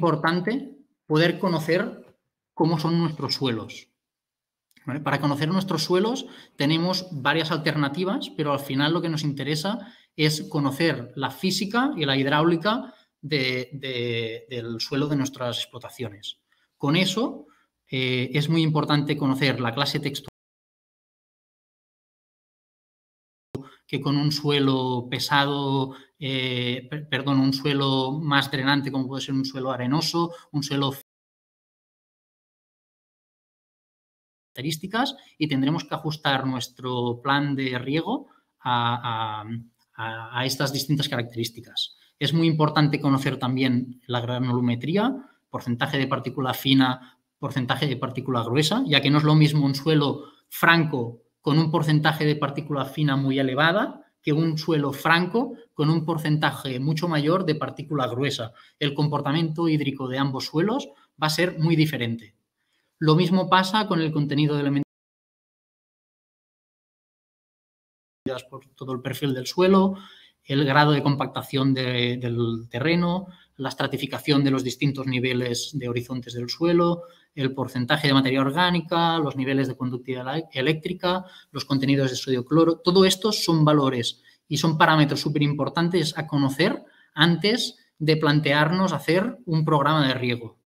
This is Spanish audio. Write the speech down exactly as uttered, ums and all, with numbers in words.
importante poder conocer cómo son nuestros suelos. ¿Vale? Para conocer nuestros suelos tenemos varias alternativas, pero al final lo que nos interesa es conocer la física y la hidráulica de, de, del suelo de nuestras explotaciones. Con eso eh, es muy importante conocer la clase textual, que con un suelo pesado, eh, perdón, un suelo más drenante, como puede ser un suelo arenoso, un suelo características, y tendremos que ajustar nuestro plan de riego a, a, a estas distintas características. Es muy importante conocer también la granulometría, porcentaje de partícula fina, porcentaje de partícula gruesa, ya que no es lo mismo un suelo franco con un porcentaje de partícula fina muy elevada que un suelo franco con un porcentaje mucho mayor de partícula gruesa. El comportamiento hídrico de ambos suelos va a ser muy diferente. Lo mismo pasa con el contenido de elementos por todo el perfil del suelo, el grado de compactación de, del terreno, la estratificación de los distintos niveles de horizontes del suelo, el porcentaje de materia orgánica, los niveles de conductividad eléctrica, los contenidos de sodio cloro. Todo esto son valores y son parámetros súper importantes a conocer antes de plantearnos hacer un programa de riego.